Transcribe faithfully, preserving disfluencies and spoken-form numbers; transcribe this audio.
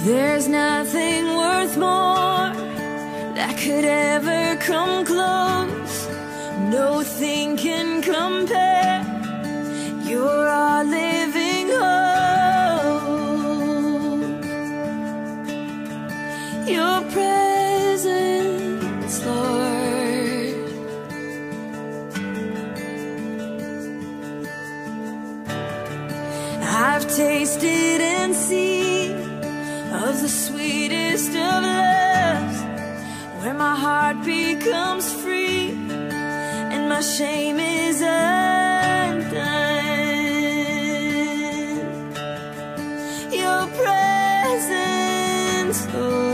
There's nothing worth more that could ever come close. Nothing can compare. You're our living hope. Your presence, Lord. I've tasted and seen of the sweetest of loves, where my heart becomes free and my shame is undone. Your presence, Lord.